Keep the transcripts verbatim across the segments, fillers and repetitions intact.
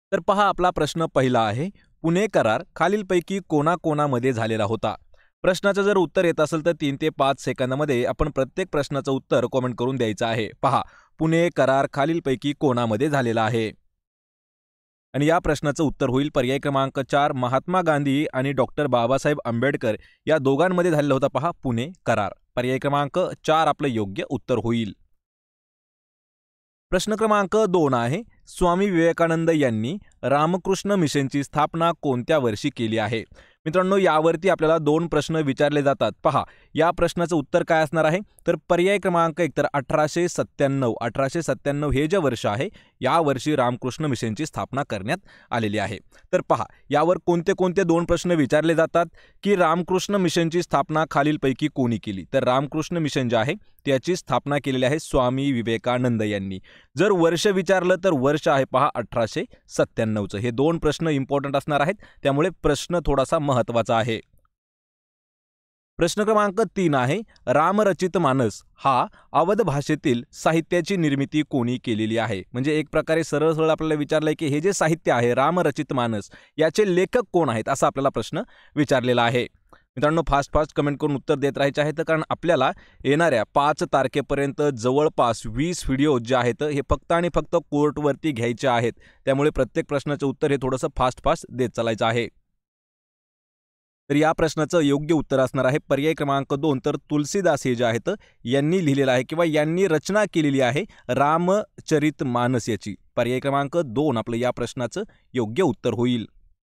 तर पहा आपला प्रश्न पहिला आहे, पुणे करार खालीलपैकी कोणाकोणामध्ये झालेला होता? प्रश्नाचं जर उत्तर येत असेल तर तीन ते पाच सेकंदामध्ये आपण प्रत्येक प्रश्नाचं उत्तर कमेंट करून द्यायचं आहे. पहा, पुणे करार खालीलपैकी कोणामध्ये झालेला आहे? आणि या प्रश्नाचं उत्तर होईल पर्याय क्रमांक चार, महात्मा गांधी आणि डॉक्टर बाबासाहेब आंबेडकर या दोघांमध्ये झालेला होता. पहा, पुणे करार. पर्याय क्रमांक चार आपलं योग्य उत्तर होईल. प्रश्न क्रमांक दोन आहे, स्वामी विवेकानंद यांनी रामकृष्ण मिशनची स्थापना कोणत्या वर्षी केली आहे? मित्रांनो, यावरती आपल्याला दोन प्रश्न विचारले जातात. पहा, या प्रश्नाचं उत्तर काय असणार आहे? तर पर्याय क्रमांक एक तर अठराशे सत्त्याण्णव अठराशे सत्त्याण्णव हे जे वर्ष आहे, या वर्षी रामकृष्ण मिशनची स्थापना करण्यात आलेली आहे. तर पहा, यावर कोणते कोणते दोन प्रश्न विचारले जातात की रामकृष्ण मिशनची स्थापना खालीलपैकी कोणी केली? तर रामकृष्ण मिशन जे आहे त्याची स्थापना केलेली आहे स्वामी विवेकानंद यांनी. जर वर्ष विचारलं तर वर्ष आहे पहा अठराशे सत्त्याण्णवचं. हे दोन प्रश्न इम्पॉर्टंट असणार आहेत, त्यामुळे प्रश्न थोडासा महत्त्वाचा आहे. प्रश्न क्रमांक तीन आहे, रामरचित मानस हा अवध भाषेतील साहित्याची निर्मिती कोणी केलेली आहे? म्हणजे एक प्रकारे सरळ सरळ आपल्याला विचारलंय की हे जे साहित्य आहे रामरचित मानस, याचे लेखक कोण आहेत असा आपल्याला प्रश्न विचारलेला आहे. मित्रांनो, फास्ट फास्ट कमेंट करून उत्तर देत राहायचे आहेत, कारण आपल्याला येणाऱ्या पाच तारखेपर्यंत जवळपास वीस व्हिडिओ जे आहेत हे फक्त आणि फक्त कोर्टवरती घ्यायचे आहेत. त्यामुळे प्रत्येक प्रश्नाचं उत्तर हे थोडंसं फास्ट फास्ट देत चालायचं आहे. तर या प्रश्नाचं योग्य उत्तर असणार आहे पर्याय क्रमांक दोन. तर तुलसीदास हे जे आहेत यांनी लिहिलेलं आहे किंवा यांनी रचना केलेली आहे रामचरित मानस याची. पर्याय क्रमांक दोन आपलं या प्रश्नाचं योग्य उत्तर होईल.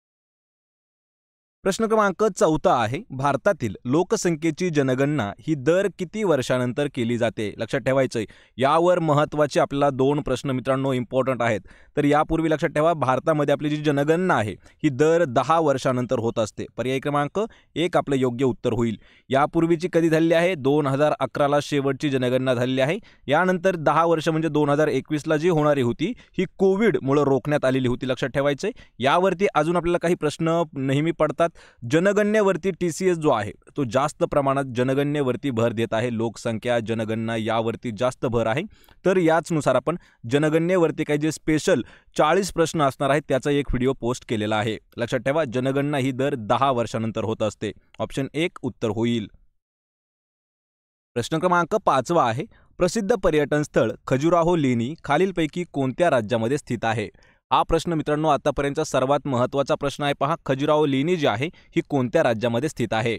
प्रश्न क्रमांक चौथा आहे, भारतातील लोकसंख्येची जनगणना ही दर किती वर्षानंतर केली जाते? लक्षात ठेवायचंय, यावर महत्त्वाचे आपल्याला दोन प्रश्न मित्रांनो इम्पॉर्टंट आहेत. तर यापूर्वी लक्षात ठेवा, भारतामध्ये आपली जी जनगणना आहे ही दर दहा वर्षानंतर होत असते. पर्याय क्रमांक एक आपलं योग्य उत्तर होईल. यापूर्वीची कधी झालेली आहे? दोन हजार अकराला शेवटची जनगणना झालेली आहे. यानंतर दहा वर्ष म्हणजे दोन हजार एकवीसला जी होणारी होती ही कोविडमुळे रोखण्यात आलेली होती. लक्षात ठेवायचंय. यावरती अजून आपल्याला काही प्रश्न नेहमी पडतात. जनगणनेवरती टी सी एस जो आहे तो जास्त प्रमाणात जनगणनेवरती भर देत आहे. लोकसंख्या जनगणना यावरती जास्त भर आहे. तर याचनुसार आपण जनगणनेवरती काही जे स्पेशल चाळीस प्रश्न असणार आहेत त्याचा एक व्हिडिओ पोस्ट केलेला आहे. लक्षात ठेवा, जनगणना ही दर दहा वर्षानंतर होत असते. ऑप्शन एक उत्तर होईल. प्रश्न क्रमांक पाचवा आहे, प्रसिद्ध पर्यटन स्थळ खजुराहो लेणी खालीलपैकी कोणत्या राज्यामध्ये स्थित आहे? हा प्रश्न मित्रांनो आतापर्यंतचा सर्वात महत्त्वाचा प्रश्न आहे. पहा, खजुराहो लेणी जी आहे ही कोणत्या राज्यामध्ये स्थित आहे?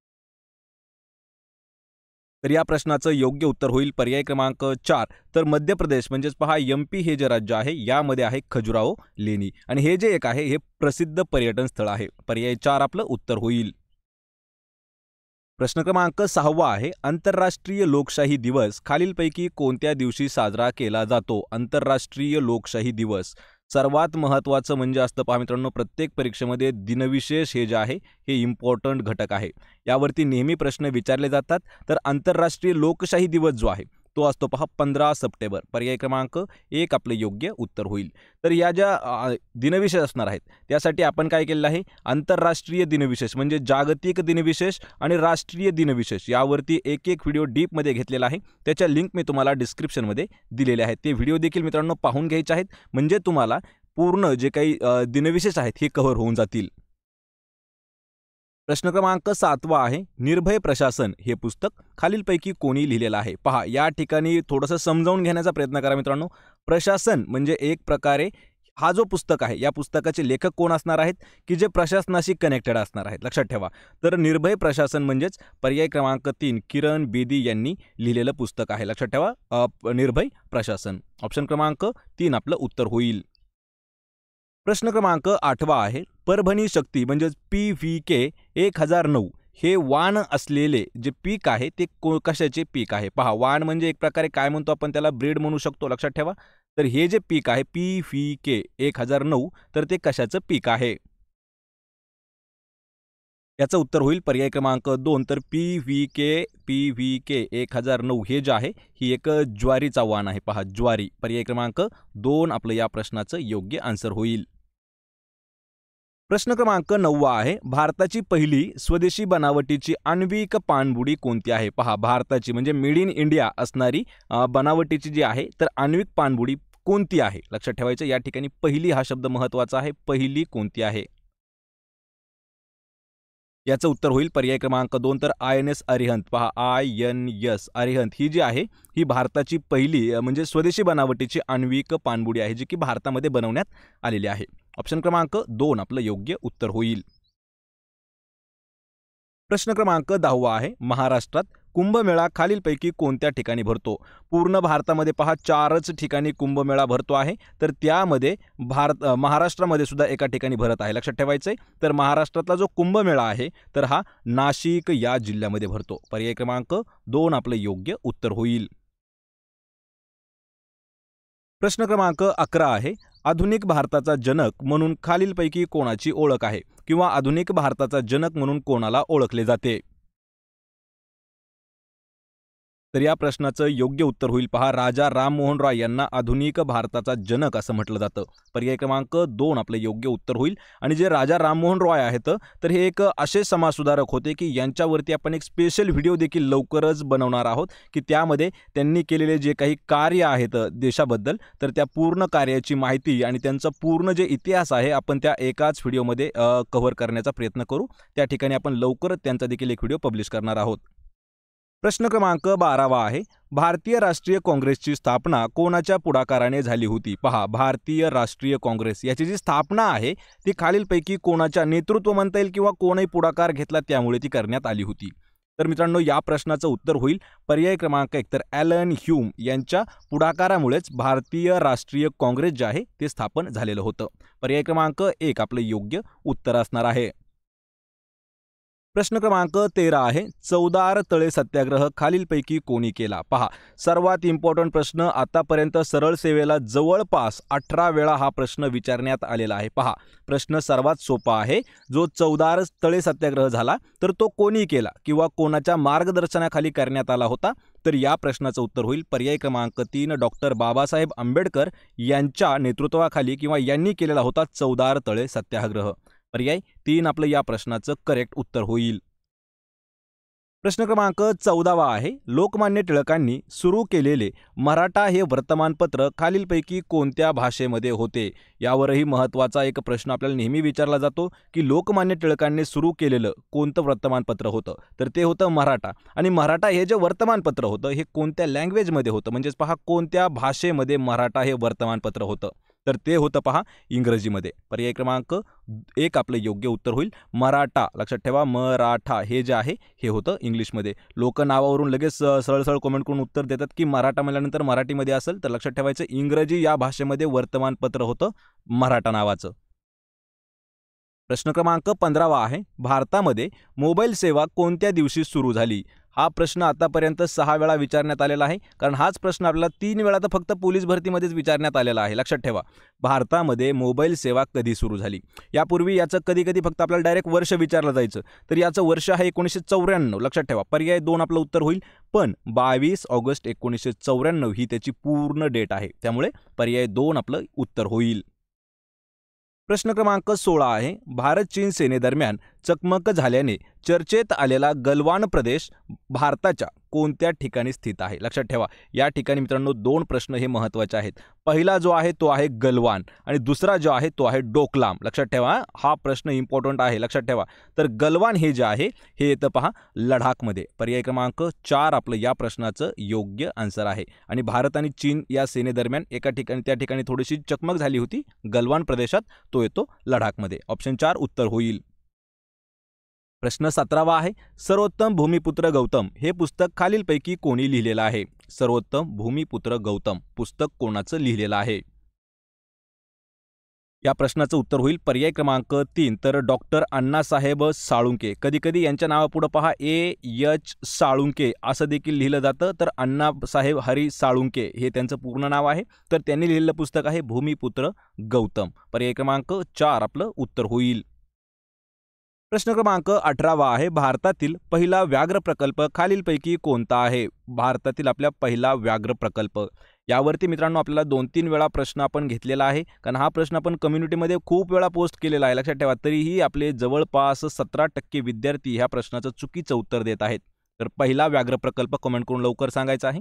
तर या प्रश्नाचं योग्य उत्तर होईल पर्याय क्रमांक चार. तर मध्य प्रदेश म्हणजेच पहा एम पी हे जे राज्य आहे यामध्ये आहे खजुराहो लेणी, आणि हे जे एक आहे हे प्रसिद्ध पर्यटन स्थळ आहे. पर्याय चार आपलं उत्तर होईल. प्रश्न क्रमांक सहावा आहे, आंतरराष्ट्रीय लोकशाही दिवस खालीलपैकी कोणत्या दिवशी साजरा केला जातो? आंतरराष्ट्रीय लोकशाही दिवस सर्वात महत्त्वाचं म्हणजे असतं पहा मित्रांनो, प्रत्येक परीक्षेमध्ये दिनविशेष हे जे आहे हे इम्पॉर्टंट घटक आहे. यावरती नेहमी प्रश्न विचारले जातात. तर आंतरराष्ट्रीय लोकशाही दिवस जो आहे तो असतो पहा पंधरा सप्टेंबर. पर्याय क्रमांक एक आपलं योग्य उत्तर होईल. तर या ज्या दिनविशेष असणार आहेत त्यासाठी आपण काय केलेलं आहे, आंतरराष्ट्रीय दिनविशेष म्हणजे जागतिक दिनविशेष आणि राष्ट्रीय दिनविशेष यावरती एक एक व्हिडिओ डीपमध्ये घेतलेला आहे. त्याच्या लिंक मी तुम्हाला डिस्क्रिप्शनमध्ये दिलेले आहेत. ते व्हिडिओ देखील मित्रांनो पाहून घ्यायचे आहेत, म्हणजे तुम्हाला पूर्ण जे काही दिनविशेष आहेत हे कव्हर होऊन जातील. प्रश्न क्रमांक सातवा आहे, निर्भय प्रशासन हे पुस्तक खालीलपैकी कोणी लिहिलेलं आहे? पहा, या ठिकाणी थोडंसं समजावून घेण्याचा प्रयत्न करा मित्रांनो. प्रशासन म्हणजे एक प्रकारे हा जो पुस्तक आहे या पुस्तकाचे लेखक कोण असणार आहेत की जे प्रशासनाशी कनेक्टेड असणार आहेत. लक्षात ठेवा. तर निर्भय प्रशासन म्हणजेच पर्याय क्रमांक तीन किरण बेदी यांनी लिहिलेलं पुस्तक आहे. लक्षात ठेवा, निर्भय प्रशासन. ऑप्शन क्रमांक तीन आपलं उत्तर होईल. प्रश्न क्रमांक आठवा आहे, परभणी शक्ती म्हणजेच पी व्ही के एक हजार नऊ हे वाण असलेले जे पीक आहे ते कशाचे पीक आहे? पहा, वाण म्हणजे एक प्रकारे काय म्हणतो आपण त्याला, ब्रीड म्हणू शकतो. लक्षात ठेवा. तर हे जे पीक आहे पी व्ही के एक हजार नऊ तर ते कशाचं पीक आहे? याचं उत्तर होईल पर्याय क्रमांक दोन. तर P V K P V K एक हजार नऊ हे जे आहे ही एक ज्वारीचा वाण आहे. पहा, ज्वारी. पर्याय क्रमांक दोन आपलं या प्रश्नाचं योग्य आन्सर होईल. प्रश्न क्रमांक नववा आहे, भारताची पहिली स्वदेशी बनावटीची आण्विक पाणबुडी कोणती आहे? पहा, भारताची म्हणजे मेड इन इंडिया असणारी बनावटीची जी आहे तर आण्विक पाणबुडी कोणती आहे? लक्षात ठेवायचं या ठिकाणी पहिली हा शब्द महत्त्वाचा आहे. पहिली कोणती आहे? याचं उत्तर होईल पर्याय क्रमांक दोन तर आय एन एस अरिहंत. पहा आय एन एस अरिहंत ही जी आहे ही भारताची पहिली म्हणजे स्वदेशी बनावटीची आण्विक पाणबुडी आहे जी की भारतामध्ये बनवण्यात आलेली आहे. ऑप्शन क्रमांक दोन आपलं योग्य उत्तर होईल. प्रश्न क्रमांक दहावा आहे महाराष्ट्रात कुंभमेळा खालीलपैकी कोणत्या ठिकाणी भरतो? पूर्ण भारतामध्ये पहा चारच ठिकाणी कुंभमेळा भरतो आहे, तर त्यामध्ये भारत महाराष्ट्रामध्ये सुद्धा एका ठिकाणी भरत आहे. लक्षात ठेवायचंय तर महाराष्ट्रातला जो कुंभमेळा आहे तर हा नाशिक या जिल्ह्यामध्ये भरतो. पर्याय क्रमांक दोन आपलं योग्य उत्तर होईल. प्रश्न क्रमांक अकरा आहे आधुनिक भारताचा जनक म्हणून खालीलपैकी कोणाची ओळख आहे किंवा आधुनिक भारताचा जनक म्हणून कोणाला ओळखले जाते? तर या प्रश्नाचं योग्य उत्तर होईल पहा राजा राममोहन रॉय यांना आधुनिक भारताचा जनक असं म्हटलं जातं. पर्याय क्रमांक दोन आपलं योग्य उत्तर होईल. आणि जे राजा राममोहन रॉय आहेत तर हे एक असे समाजसुधारक होते की यांच्यावरती आपण एक स्पेशल व्हिडिओ देखील लवकरच बनवणार आहोत की त्यामध्ये त्यांनी केलेले जे काही कार्य आहेत देशाबद्दल तर त्या पूर्ण कार्याची माहिती आणि त्यांचा पूर्ण जे इतिहास आहे आपण त्या एकाच व्हिडिओमध्ये कव्हर करण्याचा प्रयत्न करू. त्या ठिकाणी आपण लवकरच त्यांचा देखील एक व्हिडिओ पब्लिश करणार आहोत. प्रश्न क्रमांक बारावा आहे भारतीय राष्ट्रीय काँग्रेसची स्थापना कोणाच्या पुढाकाराने झाली होती? पहा भारतीय राष्ट्रीय काँग्रेस याची जी स्थापना आहे ती खालीलपैकी कोणाच्या नेतृत्व म्हणता येईल किंवा कोणही पुढाकार घेतला त्यामुळे ती करण्यात आली होती? तर मित्रांनो या प्रश्नाचं उत्तर होईल पर्याय क्रमांक एक तर ॲलन ह्यूम यांच्या पुढाकारामुळेच भारतीय राष्ट्रीय काँग्रेस जे आहे ते स्थापन झालेलं होतं. पर्याय क्रमांक एक आपलं योग्य उत्तर असणार आहे. प्रश्न क्रमांक तेरा आहे चौदार तळे सत्याग्रह खालीलपैकी कोणी केला? पहा सर्वात इम्पॉर्टंट प्रश्न आतापर्यंत सरळ सेवेला जवळपास अठरा वेळा हा प्रश्न विचारण्यात आलेला आहे. पहा प्रश्न सर्वात सोपा आहे. जो चौदार तळे सत्याग्रह झाला तर तो कोणी केला किंवा कोणाच्या मार्गदर्शनाखाली करण्यात आला होता? तर या प्रश्नाचं उत्तर होईल पर्याय क्रमांक तीन डॉक्टर बाबासाहेब आंबेडकर यांच्या नेतृत्वाखाली किंवा यांनी केलेला होता चौदार तळे सत्याग्रह. पर्याय तीन आपलं या प्रश्नाचं करेक्ट उत्तर होईल. प्रश्न क्रमांक चौदावा आहे लोकमान्य टिळकांनी सुरू केलेले मराठा हे वर्तमानपत्र खालीलपैकी कोणत्या भाषेमध्ये होते? यावरही महत्त्वाचा एक प्रश्न आपल्याला नेहमी विचारला जातो की लोकमान्य टिळकांनी सुरू केलेलं कोणतं वर्तमानपत्र होतं? तर ते होतं मराठा. आणि मराठा हे जे वर्तमानपत्र होतं हे कोणत्या लँग्वेजमध्ये होतं म्हणजेच पहा कोणत्या भाषेमध्ये मराठा हे वर्तमानपत्र होतं? तर ते होतं पहा इंग्रजीमध्ये. पर्याय क्रमांक एक आपलं योग्य उत्तर होईल मराठा. लक्षात ठेवा मराठा हे जे आहे हे होतं इंग्लिशमध्ये. लोक नावावरून लगेच सरळ सरळ कमेंट करून उत्तर देतात की मराठा म्हणल्यानंतर मराठीमध्ये असेल तर लक्षात ठेवायचं इंग्रजी या भाषेमध्ये वर्तमानपत्र होतं मराठा नावाचं. प्रश्न क्रमांक पंधरावा आहे भारतामध्ये मोबाईल सेवा कोणत्या दिवशी सुरू झाली? हा प्रश्न आतापर्यंत सहा वेळा विचारण्यात आलेला आहे कारण हाच प्रश्न आपल्याला तीन वेळा तर फक्त पोलीस भरतीमध्येच विचारण्यात आलेला आहे. लक्षात ठेवा भारतामध्ये मोबाईल सेवा कधी सुरू झाली? यापूर्वी याचं कधी कधी फक्त आपल्याला डायरेक्ट वर्ष विचारलं जायचं तर याचं वर्ष आहे एकोणीसशे चौऱ्याण्णव. लक्षात ठेवा पर्याय दोन आपलं उत्तर होईल. पण बावीस ऑगस्ट एकोणीसशे चौऱ्याण्णव ही त्याची पूर्ण डेट आहे त्यामुळे पर्याय दोन आपलं उत्तर होईल. प्रश्न क्रमांक सोळा आहे भारत चीन सेनेदरम्यान चकमक झाल्याने चर्चेत आलेला गलवान प्रदेश भारताच्या कोणत्या ठिकाणी स्थित आहे? लक्षात ठेवा या ठिकाणी मित्रांनो दोन प्रश्न हे महत्त्वाचे आहेत. पहिला जो आहे तो आहे गलवान आणि दुसरा जो आहे तो आहे डोकलाम. लक्षात ठेवा हा प्रश्न इम्पॉर्टंट आहे. लक्षात ठेवा तर गलवान हे जे आहे हे येतं पहा लडाखमध्ये. पर्याय क्रमांक चार आपलं या प्रश्नाचं योग्य आन्सर आहे. आणि भारत आणि चीन या सेनेदरम्यान एका ठिकाणी त्या ठिकाणी थोडीशी चकमक झाली होती गलवान प्रदेशात, तो येतो लडाखमध्ये. ऑप्शन चार उत्तर होईल. प्रश्न सतरावा आहे सर्वोत्तम भूमिपुत्र गौतम हे पुस्तक खालीलपैकी कोणी लिहिलेलं आहे? सर्वोत्तम भूमिपुत्र गौतम पुस्तक कोणाचं लिहिलेलं आहे? या प्रश्नाचं उत्तर होईल पर्याय क्रमांक तीन तर डॉक्टर अण्णासाहेब साळुंके. कधी कधी यांच्या नावापुढं पहा ए एच साळुंके असं देखील लिहिलं जातं तर अण्णासाहेब हरी साळुंके हे त्यांचं पूर्ण नाव आहे. तर त्यांनी लिहिलेलं पुस्तक आहे भूमिपुत्र गौतम. पर्याय क्रमांक चार आपलं उत्तर होईल. प्रश्न क्रमांक अठरावा आहे भारतातील पहिला व्याघ्र प्रकल्प खालीलपैकी कोणता आहे? भारतातील आपल्या पहिला व्याघ्र प्रकल्प यावरती मित्रांनो आपल्याला दोन तीन वेळा प्रश्न आपण घेतलेला आहे कारण हा प्रश्न आपण कम्युनिटीमध्ये खूप वेळा पोस्ट केलेला आहे. लक्षात ठेवा तरीही आपले जवळपास सतरा टक्के विद्यार्थी ह्या प्रश्नाचं चुकीचं उत्तर देत आहेत. तर पहिला व्याघ्र प्रकल्प कमेंट करून लवकर सांगायचा आहे.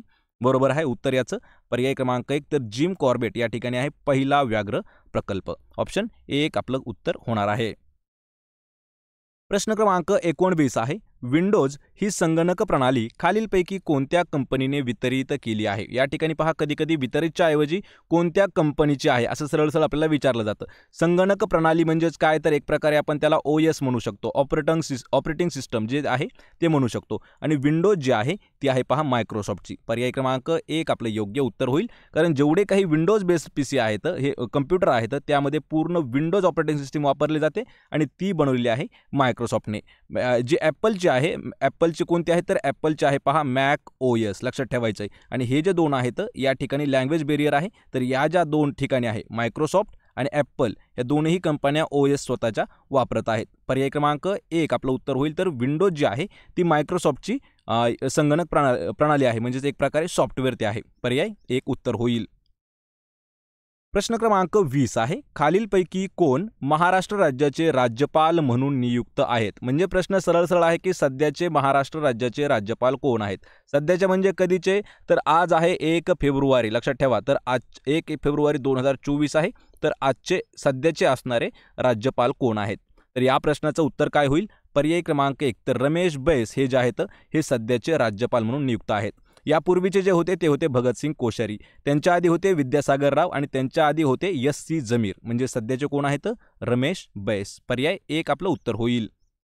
बरोबर आहे उत्तर याचं पर्याय क्रमांक एक तर जिम कॉर्बेट या ठिकाणी आहे पहिला व्याघ्र प्रकल्प. ऑप्शन एक आपलं उत्तर होणार आहे. प्रश्न क्रमांक एकोणवीस आहे विंडोज ही संगणक प्रणाली खालीलपैकी कोणत्या कंपनीने वितरित केली आहे. या ठिकाणी पहा कधी कधी वितरितच्या ऐवजी कोणत्या कंपनीची आहे असं सरळ सरळ आपल्याला विचारलं जातं. संगणक प्रणाली म्हणजेच काय तर एक प्रकारे आपण त्याला ओ एस म्हणू शकतो, ऑपरेटिंग सिस ऑपरेटिंग सिस्टम जे आहे ते म्हणू शकतो. आणि विंडोज जी आहे ती आहे पहा मायक्रोसॉफ्टची. पर्याय क्रमांक एक आपलं योग्य उत्तर होईल, कारण जेवढे काही विंडोज बेस्ड पी सी आहेत हे कम्प्युटर आहेत त्यामध्ये पूर्ण विंडोज ऑपरेटिंग सिस्टीम वापरली जाते आणि ती बनवलेली आहे मायक्रोसॉफ्टने. जी ॲपलची आहे ॲपलचे कोणते आहेत तर ॲपलचे आहे पहा मॅक ओ एस, लक्षात ठेवायचं आहे. आणि हे जे दोन आहेत या ठिकाणी लँग्वेज बेरियर आहे, तर या ज्या दोन ठिकाणी आहे मायक्रोसॉफ्ट आणि ॲपल या दोनही कंपन्या ओ एस स्वतःच्या वापरत आहेत. पर्याय क्रमांक एक आपलं उत्तर होईल, तर विंडोज जी आहे ती मायक्रोसॉफ्टची संगणक प्रणा प्रणाली आहे म्हणजेच एक प्रकारे सॉफ्टवेअर ते आहे. पर्याय एक उत्तर होईल. प्रश्न क्रमांक वीस आहे खालीलपैकी कोण महाराष्ट्र राज्याचे राज्यपाल म्हणून नियुक्त आहेत. म्हणजे प्रश्न सरळ सरळ आहे की सध्याचे महाराष्ट्र राज्याचे राज्यपाल कोण आहेत. सध्याचे म्हणजे कधीचे तर आज आहे एक फेब्रुवारी, लक्षात ठेवा. तर आज एक फेब्रुवारी दोन हजार चोवीस आहे, तर आजचे सध्याचे असणारे राज्यपाल कोण आहेत. तर या प्रश्नाचं उत्तर काय होईल. पर्याय क्रमांक एक तर रमेश बैस हे जे आहेत हे सध्याचे राज्यपाल म्हणून नियुक्त आहेत. यापूर्वीचे जे होते ते होते भगतसिंग कोश्यारी, त्यांच्या आधी होते विद्यासागर राव आणि त्यांच्या आधी होते एस सी जमीर. म्हणजे सध्याचे कोण आहेत रमेश बैस. पर्याय एक आपलं उत्तर होईल.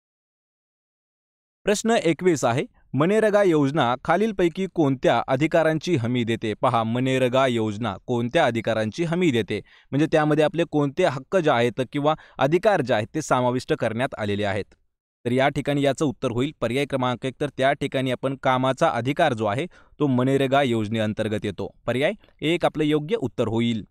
प्रश्न एकवीस आहे मनरेगा योजना खालीलपैकी कोणत्या अधिकारांची हमी देते. पहा मनरेगा योजना कोणत्या अधिकारांची हमी देते म्हणजे त्यामध्ये आपले कोणते हक्क जे आहेत किंवा अधिकार जे आहेत ते समाविष्ट करण्यात आलेले आहेत. तर या ठिकाणी याचं उत्तर होईल पर्याय क्रमांक एक तर त्या ठिकाणी आपण कामाचा अधिकार जो आहे तो मनरेगा योजनेअंतर्गत येतो. पर्याय एक आपलं योग्य उत्तर होईल.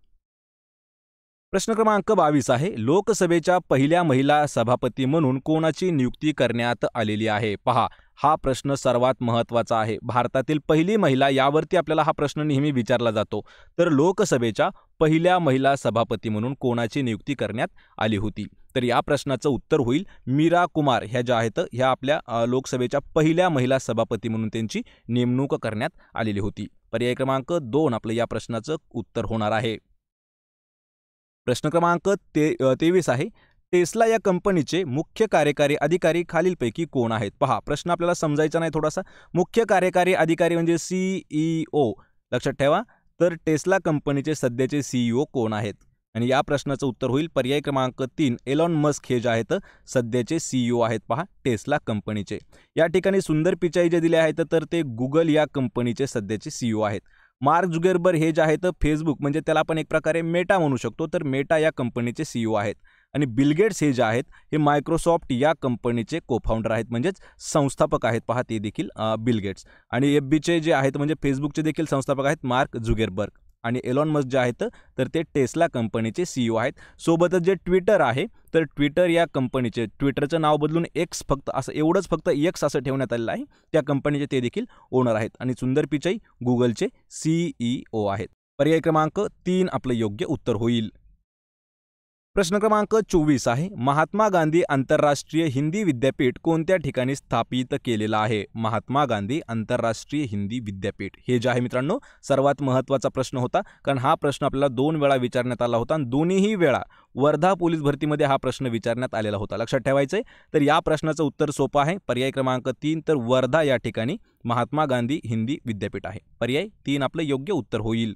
प्रश्न क्रमांक बावीस आहे लोकसभेच्या पहिल्या महिला सभापती म्हणून कोणाची नियुक्ती करण्यात आलेली आहे. पहा हा प्रश्न सर्वात महत्त्वाचा आहे. भारतातील पहिली महिला यावरती आपल्याला हा प्रश्न नेहमी विचारला जातो. तर लोकसभेच्या पहिल्या महिला सभापती म्हणून कोणाची नियुक्ती करण्यात आली होती. तर या प्रश्नाचं उत्तर होईल मीरा कुमार ह्या ज्या आहेत ह्या आपल्या लोकसभेच्या पहिल्या महिला सभापती म्हणून त्यांची नेमणूक करण्यात आलेली होती. पर्याय क्रमांक दोन आपलं या प्रश्नाचं उत्तर होणार आहे. प्रश्न क्रमांक ते तेवीस आहे टेस्ला या कंपनीचे मुख्य कार्यकारी अधिकारी खालीलपैकी कोण आहेत. पहा प्रश्न आपल्याला समजायचा नाही थोडासा. मुख्य कार्यकारी अधिकारी म्हणजे सीईओ, लक्षात ठेवा. तर टेस्ला कंपनीचे सध्याचे सीईओ कोण आहेत आणि या प्रश्नाचं उत्तर होईल पर्याय क्रमांक तीन एलॉन मस्क हे जे आहेत सध्याचे सीईओ आहेत पहा टेस्ला कंपनीचे. या ठिकाणी सुंदर पिचाई जे दिले आहेत तर ते गुगल या कंपनीचे सध्याचे सीईओ आहेत. मार्क झुकरबर्ग हे जे आहेत फेसबुक म्हणजे त्याला आपण एक प्रकारे मेटा म्हणू शकतो, तर मेटा या कंपनीचे सीईओ आहेत. आणि बिल गेट्स हे जे आहेत हे मायक्रोसॉफ्ट या कंपनीचे कोफाउंडर आहेत म्हणजेच संस्थापक आहेत पहा ते देखील बिल गेट्स. आणि एफ बीचे जे आहेत म्हणजे फेसबुकचे देखील संस्थापक आहेत मार्क झुकरबर्ग. आणि एलॉन मस्क जे आहेत तर ते टेस्ला कंपनीचे सीईओ आहेत. सोबतच जे ट्विटर आहे तर ट्विटर या कंपनीचे ट्विटरचं नाव बदलून एक्स फक्त असं एवढंच फक्त एक्स असं ठेवण्यात आलेलं आहे. त्या कंपनीचे ते देखील ओनर आहेत. आणि सुंदर पिचाई गुगलचे सीईओ आहेत. पर्याय क्रमांक तीन आपलं योग्य उत्तर होईल. प्रश्न क्रमांक चोवीस आहे महात्मा गांधी आंतरराष्ट्रीय हिंदी विद्यापीठ कोणत्या ठिकाणी स्थापित केलेलं आहे. महात्मा गांधी आंतरराष्ट्रीय हिंदी विद्यापीठ हे जे आहे मित्रांनो सर्वात महत्त्वाचा प्रश्न होता, कारण हा प्रश्न आपल्याला दोन वेळा विचारण्यात आला होता आणि दोन्हीही वेळा वर्धा पोलीस भरतीमध्ये हा प्रश्न विचारण्यात आलेला होता. लक्षात ठेवायचं आहे. तर या प्रश्नाचं उत्तर सोपं आहे. पर्याय क्रमांक तीन तर वर्धा या ठिकाणी महात्मा गांधी हिंदी विद्यापीठ आहे. पर्याय तीन आपलं योग्य उत्तर होईल.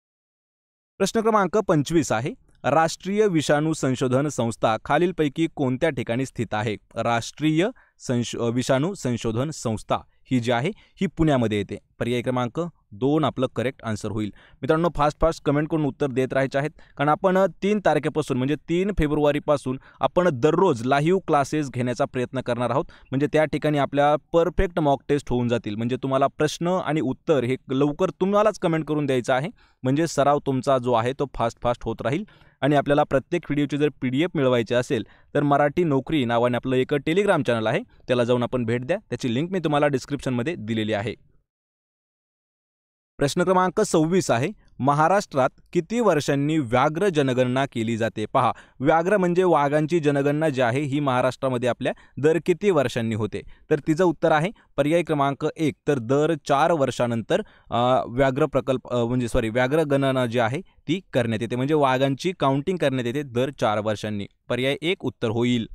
प्रश्न क्रमांक पंचवीस आहे राष्ट्रीय विषाणू संशोधन संस्था खालीलपैकी कोणत्या ठिकाणी स्थित आहे. राष्ट्रीय संश विषाणू संशोधन संस्था ही जी आहे ही पुण्यामध्ये येते. पर्याय क्रमांक दोन आपलं करेक्ट आन्सर होईल. मित्रांनो फास्ट फास्ट कमेंट करून उत्तर देत राहायचे आहेत, कारण आपण तीन तारखेपासून म्हणजे तीन फेब्रुवारीपासून आपण दररोज लाईव्ह क्लासेस घेण्याचा प्रयत्न करणार आहोत. म्हणजे त्या ठिकाणी आपल्या परफेक्ट मॉक टेस्ट होऊन जातील. म्हणजे तुम्हाला प्रश्न आणि उत्तर हे लवकर तुम्हालाच कमेंट करून द्यायचं आहे. म्हणजे सराव तुमचा जो आहे तो फास्ट फास्ट होत राहील. आणि आपल्याला प्रत्येक व्हिडिओची जर पी डी एफ मिळवायची असेल तर मराठी नोकरी नावाने आपलं एक टेलिग्राम चॅनल आहे, त्याला जाऊन आपण भेट द्या. त्याची लिंक मी तुम्हाला डिस्क्रिप्शनमध्ये दिलेली आहे. प्रश्न क्रमांक सव्वीस आहे महाराष्ट्रात किती वर्षांनी व्याघ्र जनगणना केली जाते? पहा, व्याघ्र म्हणजे वाघांची जनगणना जी आहे ही महाराष्ट्रामध्ये आपल्या दर किती वर्षांनी होते? तर तिचं उत्तर आहे पर्याय क्रमांक एक, तर दर चार वर्षानंतर व्याघ्र प्रकल्प म्हणजे सॉरी व्याघ्र गणना जी आहे ती करण्यात येते, म्हणजे वाघांची काउंटिंग करण्यात येते दर चार वर्षांनी. पर्याय एक उत्तर होईल.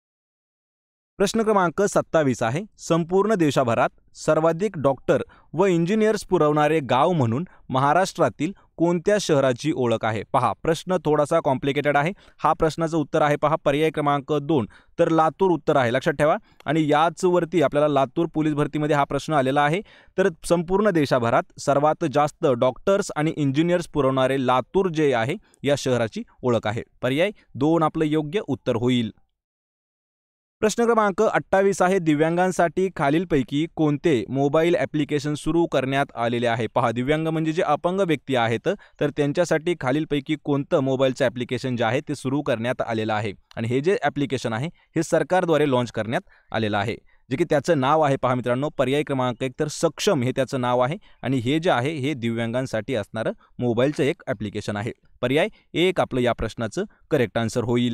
प्रश्न क्रमांक सत्तावीस आहे, संपूर्ण देशभरात सर्वाधिक डॉक्टर व इंजिनियर्स पुरवणारे गाव म्हणून महाराष्ट्रातील कोणत्या शहराची ओळख आहे? पहा, प्रश्न थोडासा कॉम्प्लिकेटेड आहे. हा प्रश्नाचं उत्तर आहे पहा पर्याय क्रमांक दोन, तर लातूर उत्तर आहे, लक्षात ठेवा. आणि याच वरती आपल्याला लातूर पोलीस भरतीमध्ये हा प्रश्न आलेला आहे. तर संपूर्ण देशभरात सर्वात जास्त डॉक्टर्स आणि इंजिनियर्स पुरवणारे लातूर जे आहे या शहराची ओळख आहे. पर्याय दोन आपलं योग्य उत्तर होईल. प्रश्न क्रमांक अठ्ठावीस आहे, दिव्यांगांसाठी खालीलपैकी कोणते मोबाईल ॲप्लिकेशन सुरू करण्यात आलेले आहे? पहा, दिव्यांग म्हणजे जे अपंग व्यक्ती आहेत तर त्यांच्यासाठी खालीलपैकी कोणतं मोबाईलचं ॲप्लिकेशन जे आहे ते सुरू करण्यात आलेलं आहे. आणि हे जे ॲप्लिकेशन आहे हे सरकारद्वारे लॉन्च करण्यात आलेलं आहे, जे की त्याचं नाव आहे पहा मित्रांनो पर्याय क्रमांक एक, तर सक्षम हे त्याचं नाव आहे. आणि हे जे आहे हे दिव्यांगांसाठी असणारं मोबाईलचं एक ॲप्लिकेशन आहे. पर्याय एक आपलं या प्रश्नाचं करेक्ट आन्सर होईल.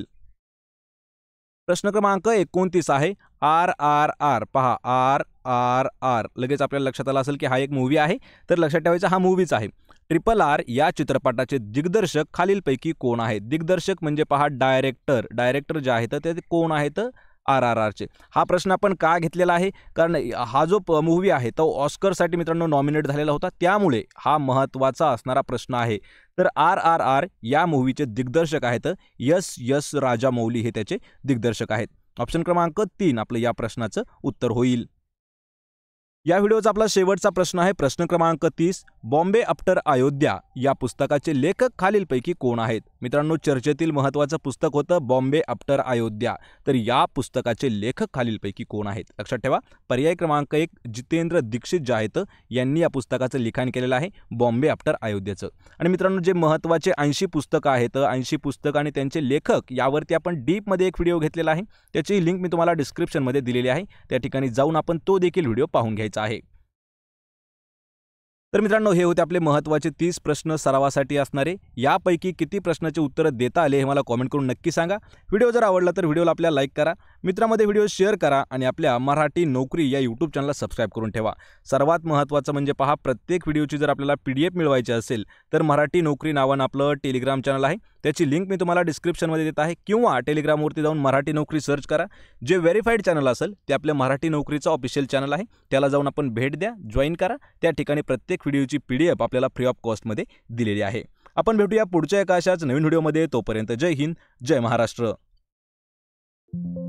प्रश्न क्रमांक एकोणतीस आहे, आर आर आर. पहा, आर आर आर लगेच आपल्याला लक्षात आलं असेल की हा एक मूवी आहे, तर लक्षात ठेवायचा हा मूवीच आहे. ट्रिपल आर या चित्रपटाचे दिग्दर्शक खालीलपैकी कोण आहेत? दिग्दर्शक म्हणजे पहा डायरेक्टर, डायरेक्टर जे आहेत ते कोण आहेत? आर आर आरचे. हा प्रश्न आपण का घेतलेला आहे? कारण हा जो मूवी आहे तो ऑस्करसाठी मित्रांनो नॉमिनेट झालेला होता, त्यामुळे हा महत्त्वाचा असणारा प्रश्न आहे. तर आर आर आर या मूवीचे दिग्दर्शक आहेत यस यस राजामौली, हे त्याचे दिग्दर्शक आहेत. ऑप्शन क्रमांक तीन आपलं या प्रश्नाचं उत्तर होईल. या व्हिडिओचा आपला शेवटचा प्रश्न आहे, प्रश्न क्रमांक तीस. बॉम्बे आफ्टर अयोध्या या पुस्तकाचे लेखक खालीलपैकी कोण आहेत? मित्रांनो, चर्चेतील महत्त्वाचं पुस्तक होतं बॉम्बे आफ्टर अयोध्या. तर या पुस्तकाचे लेखक खालीलपैकी कोण आहेत? लक्षात ठेवा पर्याय क्रमांक एक, जितेंद्र दीक्षित जे आहेत यांनी या पुस्तकाचं लिखाण केलेलं आहे बॉम्बे आफ्टर अयोध्याचं. आणि मित्रांनो, जे महत्त्वाचे ऐंशी पुस्तकं आहेत, ऐंशी पुस्तकं आणि त्यांचे लेखक यावरती आपण डीपमध्ये एक व्हिडिओ घेतलेला आहे, त्याची लिंक मी तुम्हाला डिस्क्रिप्शनमध्ये दिलेली आहे. त्या ठिकाणी जाऊन आपण तो देखील व्हिडिओ पाहून घ्यायचा आहे. तर मित्रांनो, हे होते आपले महत्त्वाचे तीस प्रश्न सरावासाठी असणारे. यापैकी किती प्रश्नाचे उत्तर देता आले हे मला कॉमेंट करून नक्की सांगा. व्हिडिओ जर आवडला तर व्हिडिओला आपल्या लाईक करा, मित्रांमध्ये व्हिडिओ शेअर करा आणि आपल्या मराठी नोकरी या यूट्यूब चॅनलला सबस्क्राईब करून ठेवा. सर्वात महत्त्वाचं म्हणजे पहा, प्रत्येक व्हिडिओची जर आपल्याला पी डी एफ मिळवायची असेल तर मराठी नोकरी नावानं आपलं टेलिग्राम चॅनल आहे, त्याची लिंक मी तुम्हाला डिस्क्रिप्शनमध्ये देत आहे, किंवा टेलिग्रामवरती जाऊन मराठी नोकरी सर्च करा. जे व्हेरीफाईड चॅनल असेल ते आपल्या मराठी नोकरीचं ऑफिशियल चॅनल आहे, त्याला जाऊन आपण भेट द्या, जॉईन करा. त्या ठिकाणी प्रत्येक व्हिडिओची पी डी एफ आपल्याला फ्री ऑफ कॉस्टमध्ये दिलेली आहे. आपण भेटूया पुढच्या एका अशाच नवीन व्हिडिओमध्ये. तोपर्यंत जय हिंद, जय महाराष्ट्र.